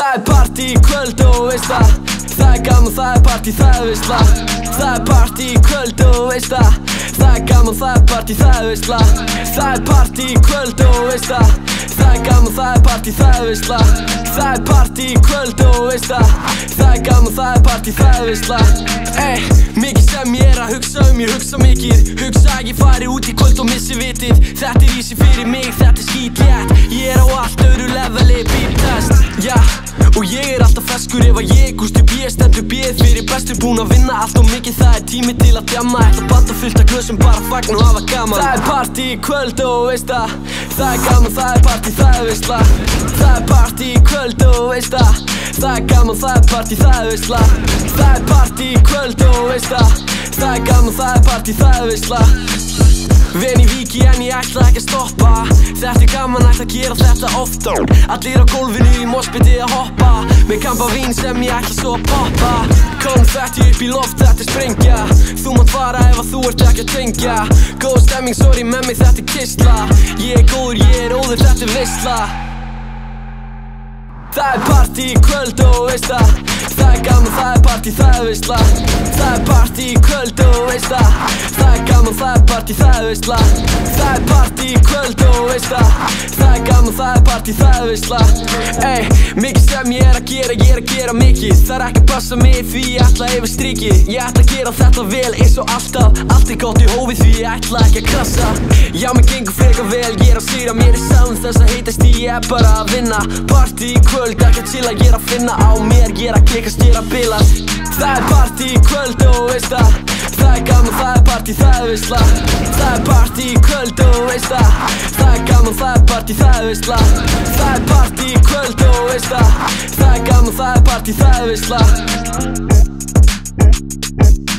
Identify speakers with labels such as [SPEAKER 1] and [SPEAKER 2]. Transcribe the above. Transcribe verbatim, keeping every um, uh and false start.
[SPEAKER 1] Það er partí í kvöld og veist það. Það er gaman, það er partí, það er veistla. Það er partí í kvöld og veist það. Það er gaman, það er partí, það er veistla. Það er partí í kvöld og veist það. Það er gaman, það er partí, það er veistla. Það er partí í kvöld og veist það. Það er gaman, það er partí, það er veistla. Ey, mikið sem ég er að hugsa um, ég hugsa mikið. Hugsa að ég fari út í kvöld og missi vitið. Þetta er easy fyrir mig, þetta er skítlétt. Ég er á allt öðru leveli, beat test. Já, og ég er alltaf feskur ef að ég gústu bíð, stendur bíð fyrir bestur, búinn að vinna allt og mikið. Það er tími til að djamma, ætla banda fullt af glösum, bara fagna og hafa gaman. Það er partí í kvöld og veist það. Það er gaman, það er partí, það er veistla. Það er partí í kvöld og veist það. Það er gaman, það er partí, það er veistla. Það er partí í kvöld og veist það. Það er gaman, það er partí, það er veistla. Ven í víki en ég ætla ekki að stoppa. Þetta er gaman, ætla að gera þetta ofta. Allir á gólfinu í moshpiti að hoppa. Með kampa vín sem ég ætla svo að poppa. Konfetti upp í loft, þetta er sprengja. Þú mátt fara ef að þú ert ekki að tengja. Góð stemming, sorry með mig, þetta er kistla. Ég er góður, ég er óður, þetta er veistla. Það er partí í kvöld og veist það. Það er gaman, það er partí, það er veistla. Það er partí í kvöld og veist það. Það er gaman, það er partí, það er veistla. Það er partí í kvöld og veist það. Það er gaman, það er partí, það er veistla. Ey, mikið sem ég er að gera, ég er að gera mikið. Það er ekki að passa mig því ég ætla yfir strikið. Ég ætla að gera þetta vel eins og alltaf. Allt er gott í hófi því ég ætla ekki að krassa. Já, mér gengur frekar vel, ég er að sýra mér í sound. Þess að heitast ég er bara að vinna. Partí í kvöld, ekki að chilla, ég er að finna á mér. Ég er að klikast, ég er að bila. Það er partí í kvöld og veist það. Það er gaman, það er partí, það er veistla. Það er partí í kvöld og veist það. Það er gaman, það er partí, það er veistla. Það er partí í kvöld og veist það. Það er gaman, það er partí, það er veistla.